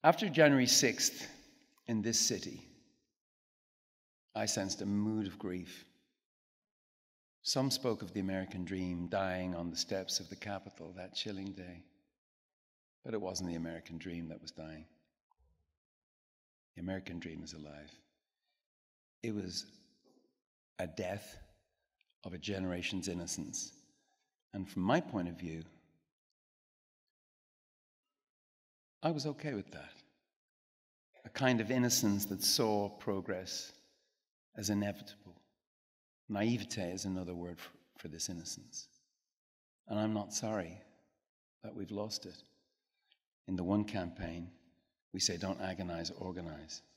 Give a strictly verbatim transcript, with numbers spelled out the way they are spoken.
After January sixth, in this city, I sensed a mood of grief. Some spoke of the American dream dying on the steps of the Capitol that chilling day. But it wasn't the American dream that was dying. The American dream is alive. It was a death of a generation's innocence. And from my point of view, I was okay with that. A kind of innocence that saw progress as inevitable. Naivete is another word for, for this innocence. And I'm not sorry that we've lost it. In the one campaign, we say, don't agonize, organize.